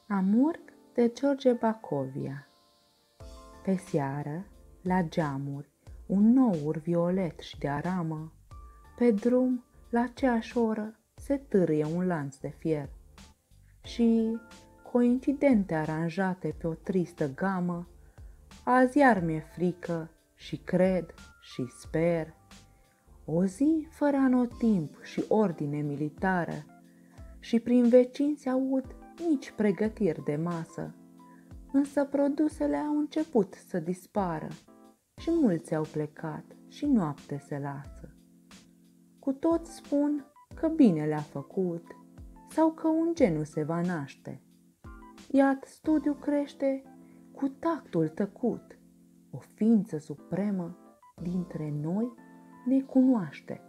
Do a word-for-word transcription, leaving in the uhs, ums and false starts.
Amurg de George Bacovia. Pe seară, la geamuri, un nour violet și de aramă, pe drum, la aceeași oră, se târâie un lanț de fier. Și, coincidente aranjate pe o tristă gamă, azi iar mi-e frică și cred și sper. O zi fără anotimp și ordine militară, și prin vecini se aud nici pregătiri de masă, însă produsele au început să dispară și mulți au plecat și noapte se lasă. Cu toți spun că bine le-a făcut sau că un geniu se va naște. Iar studiu crește cu tactul tăcut, o ființă supremă dintre noi ne cunoaște.